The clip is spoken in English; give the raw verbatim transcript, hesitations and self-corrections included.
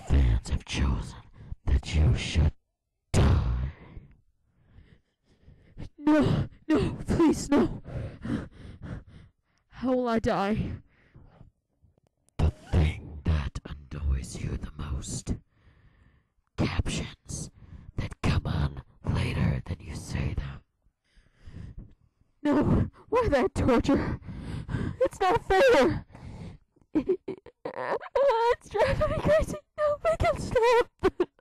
fans have chosen that you should die. No, no, please, no. How will I die? The thing that annoys you the most. Captions that come on later than you say them. No, why that torture? It's not fair. It's driving me crazy. No, make him stop.